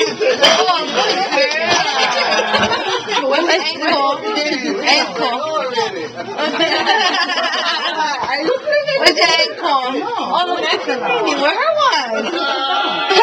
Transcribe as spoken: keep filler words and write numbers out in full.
What's ankle? Ankle. What's ankle? Oh, that's the baby. Where was?